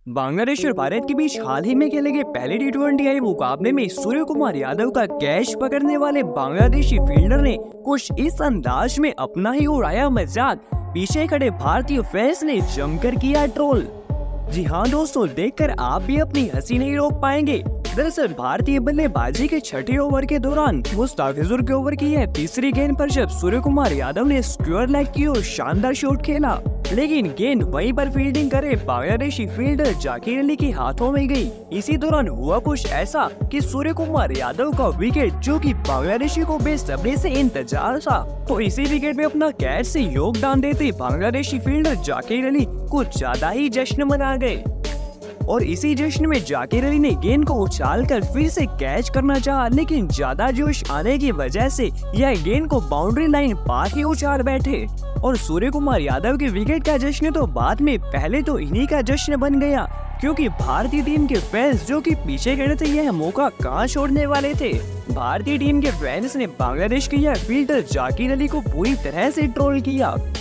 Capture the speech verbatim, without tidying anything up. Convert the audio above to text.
बांग्लादेश और भारत के बीच हाल ही में खेले गए पहले टी ट्वेंटी आई मुकाबले में सूर्य कुमार यादव का कैच पकड़ने वाले बांग्लादेशी फील्डर ने कुछ इस अंदाज में अपना ही उड़ाया मजाक। पीछे खड़े भारतीय फैंस ने जमकर किया ट्रोल। जी हाँ दोस्तों, देखकर आप भी अपनी हंसी नहीं रोक पाएंगे। दरअसल भारतीय बल्लेबाजी के छठे ओवर के दौरान मुस्ताफिजुर के ओवर की है तीसरी गेंद पर जब सूर्य कुमार यादव ने स्क्वायर लेग की और शानदार शॉट खेला, लेकिन गेंद वहीं पर फील्डिंग करे बांग्लादेशी फील्डर जाकिर अली के हाथों में गई। इसी दौरान हुआ कुछ ऐसा कि सूर्य कुमार यादव का विकेट, जो कि बांग्लादेशी को बेसब्री से इंतजार था, तो इसी विकेट में अपना कैच से योगदान देते बांग्लादेशी फील्डर जाकिर अली कुछ ज्यादा ही जश्न मना गए और इसी जश्न में जाकिर अली ने गेंद को उछालकर फिर से कैच करना चाहा, लेकिन ज्यादा जोश आने की वजह से यह गेंद को बाउंड्री लाइन पार ही उछाल बैठे और सूर्य कुमार यादव के विकेट का जश्न तो बाद में, पहले तो इन्हीं का जश्न बन गया, क्योंकि भारतीय टीम के फैंस जो कि पीछे खड़े थे यह मौका कहां छोड़ने वाले थे। भारतीय टीम के फैंस ने बांग्लादेश के यह फील्डर जाकिर अली को पूरी तरह से ट्रोल किया।